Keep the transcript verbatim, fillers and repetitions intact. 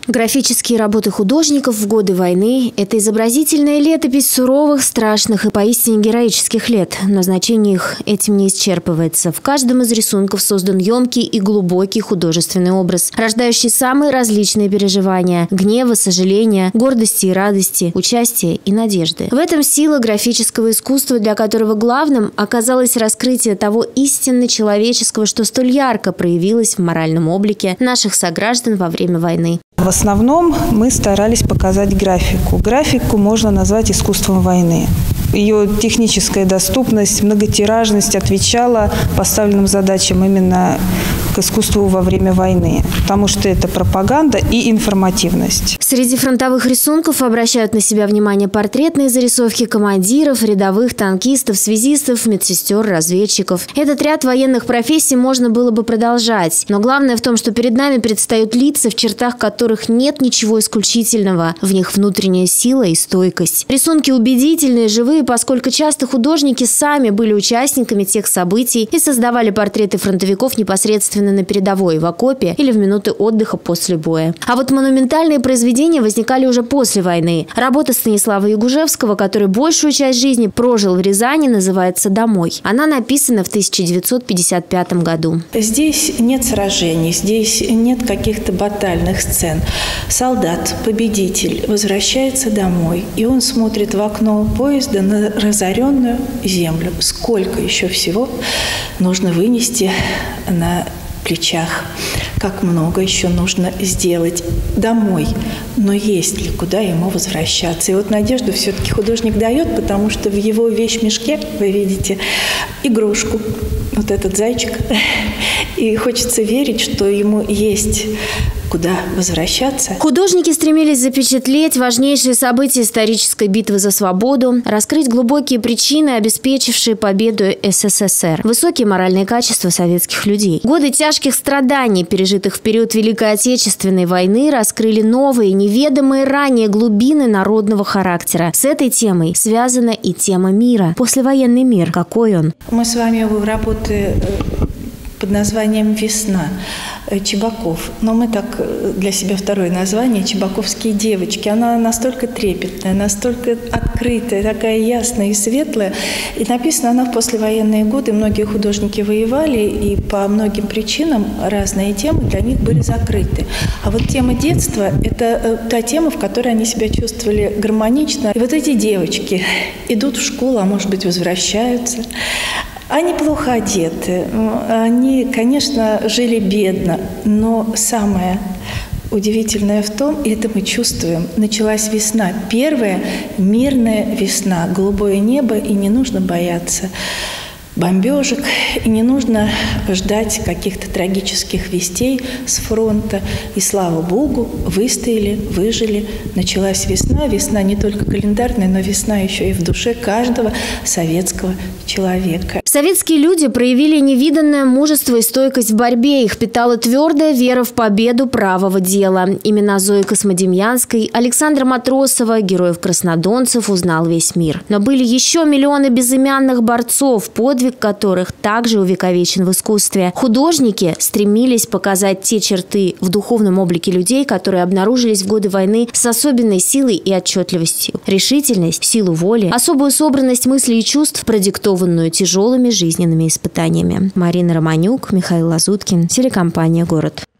Графические работы художников в годы войны – это изобразительная летопись суровых, страшных и поистине героических лет. Но значение их этим не исчерпывается. В каждом из рисунков создан емкий и глубокий художественный образ, рождающий самые различные переживания – гнева, сожаления, гордости и радости, участия и надежды. В этом сила графического искусства, для которого главным оказалось раскрытие того истинно человеческого, что столь ярко проявилось в моральном облике наших сограждан во время войны. В основном мы старались показать графику. Графику можно назвать искусством войны. Ее техническая доступность, многотиражность отвечала поставленным задачам именно к искусству во время войны, потому что это пропаганда и информативность. Среди фронтовых рисунков обращают на себя внимание портретные зарисовки командиров, рядовых, танкистов, связистов, медсестер, разведчиков. Этот ряд военных профессий можно было бы продолжать, но главное в том, что перед нами предстают лица, в чертах которых нет ничего исключительного, в них внутренняя сила и стойкость. Рисунки убедительные, живые, поскольку часто художники сами были участниками тех событий и создавали портреты фронтовиков непосредственно на передовой, в окопе или в минуты отдыха после боя. А вот монументальные произведения возникали уже после войны. Работа Станислава Ягужевского, который большую часть жизни прожил в Рязани, называется «Домой». Она написана в тысяча девятьсот пятьдесят пятом году. Здесь нет сражений, здесь нет каких-то батальных сцен. Солдат, победитель, возвращается домой, и он смотрит в окно поезда на разоренную землю. Сколько еще всего нужно вынести на плечах, как много еще нужно сделать домой, но есть ли куда ему возвращаться. И вот надежду все-таки художник дает, потому что в его вещмешке вы видите игрушку, вот этот зайчик, и хочется верить, что ему есть куда возвращаться. Художники стремились запечатлеть важнейшие события исторической битвы за свободу, раскрыть глубокие причины, обеспечившие победу СССР, высокие моральные качества советских людей. Годы тяжких страданий, пережитых в период Великой Отечественной войны, раскрыли новые, неведомые ранее глубины народного характера. С этой темой связана и тема мира. Послевоенный мир. Какой он? Мы с вами в работе под названием «Весна» Чебаков. Но мы так для себя второе название «Чебаковские девочки». Она настолько трепетная, настолько открытая, такая ясная и светлая. И написана она в послевоенные годы. Многие художники воевали, и по многим причинам разные темы для них были закрыты. А вот тема детства – это та тема, в которой они себя чувствовали гармонично. И вот эти девочки идут в школу, а может быть, возвращаются. Они плохо одеты, они, конечно, жили бедно, но самое удивительное в том, и это мы чувствуем, началась весна, первая мирная весна, голубое небо, и не нужно бояться бомбежек, и не нужно ждать каких-то трагических вестей с фронта. И, слава Богу, выстояли, выжили. Началась весна. Весна не только календарная, но весна еще и в душе каждого советского человека. Советские люди проявили невиданное мужество и стойкость в борьбе. Их питала твердая вера в победу правого дела. Имена Зои Космодемьянской, Александра Матросова, героев-краснодонцев узнал весь мир. Но были еще миллионы безымянных борцов, подвиг которых также увековечен в искусстве. Художники стремились показать те черты в духовном облике людей, которые обнаружились в годы войны с особенной силой и отчетливостью. Решительность, силу воли, особую собранность мыслей и чувств, продиктованную тяжелыми жизненными испытаниями. Марина Романюк, Михаил Лазуткин, телекомпания «Город».